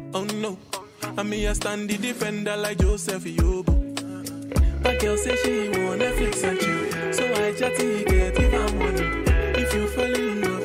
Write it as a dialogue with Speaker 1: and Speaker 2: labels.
Speaker 1: Oh no, I mean I stand the defender like Joseph Yobo. My girl say she want Netflix and chill, so I chatty get even money. If you fall in love,